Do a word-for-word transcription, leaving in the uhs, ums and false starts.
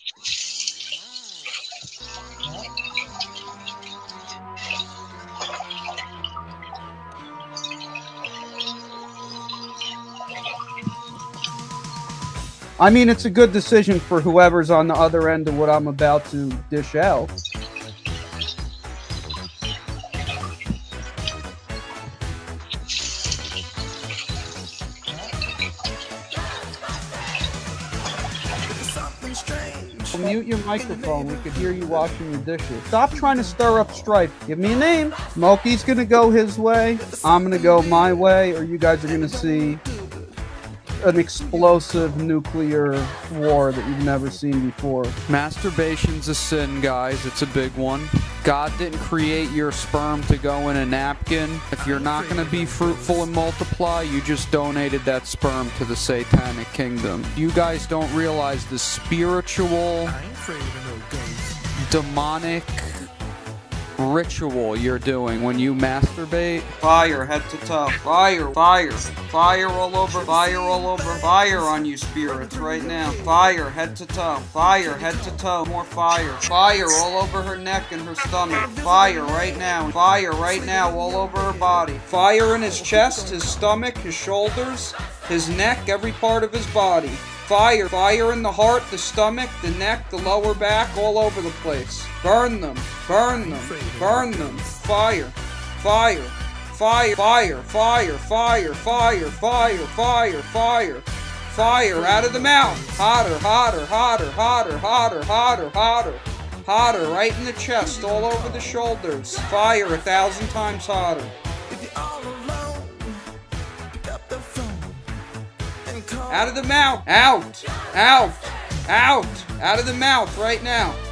I mean, it's a good decision for whoever's on the other end of what I'm about to dish out. Mute your microphone. We could hear you washing your dishes. Stop trying to stir up strife. Give me a name. Smokey's gonna go his way. I'm gonna go my way, or you guys are gonna see an explosive nuclear war that you've never seen before. Masturbation's a sin, guys. It's a big one. God didn't create your sperm to go in a napkin. If you're not going to be fruitful and multiply, you just donated that sperm to the satanic kingdom. You guys don't realize the spiritual, demonic ritual you're doing when you masturbate. Fire head to toe. Fire, fire, fire all over, fire all over, fire on you spirits right now. Fire head to toe. Fire head to toe. More fire. Fire all over her neck and her stomach. Fire right now. Fire right now all over her body. Fire in his chest, his stomach, his shoulders, his neck, every part of his body. Fire, fire in the heart, the stomach, the neck, the lower back, all over the place. Burn them, burn them, burn them. Fire, fire, fire, fire, fire, fire, fire, fire, fire, fire, fire out of the mouth. Hotter, hotter, hotter, hotter, hotter, hotter, hotter, hotter, right in the chest, all over the shoulders. Fire a thousand times hotter. Out of the mouth! Out! Out! Out! Out of the mouth right now!